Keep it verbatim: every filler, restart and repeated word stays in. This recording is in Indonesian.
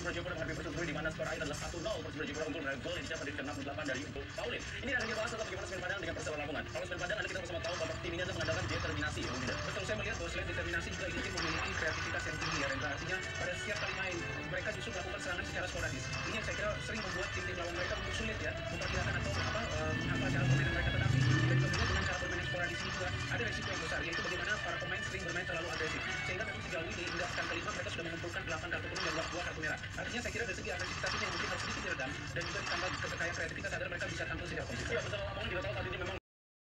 Persipura Jayapura menghadapi Persibura di mana skor akhir adalah satu nol. Persibura Jayapura unggul melalui gol yang dicetak di enam puluh delapan dari Paulin. Ini akan kita bahas tentang bagaimana Semen Padang dengan Persela Lamongan. Kalau Semen Padang, kita sama tahu bahwa tim ini adalah mengandalkan determinasi. Betul, saya melihat bahwa selain determinasi juga ini tim memiliki kreativitas yang tinggi ya, Rendra. Artinya pada setiap kali main mereka justru melakukan serangan secara sporadis. Ini yang saya kira sering membuat tim-tim lawan mereka sulit ya memperkirakan atau apa menghafal cara permainan mereka. Tetapi kita juga melihat dengan cara bermain yang sporadis ini juga ada resiko yang besar, yaitu bagaimana para pemain sering bermain terlalu agresif. Sehingga memang sejauh ini hingga pekan kelima mereka sudah mengumpulkan delapan kartu kuning dan dua kartu merah. Artinya saya kira dari segi agresivitas ini yang mungkin harus sedikit diredam dan juga ditambah kekayaan kreativitas agar mereka bisa tampil secara konsisten. Ya, bersama Lamongan kita tahu tadi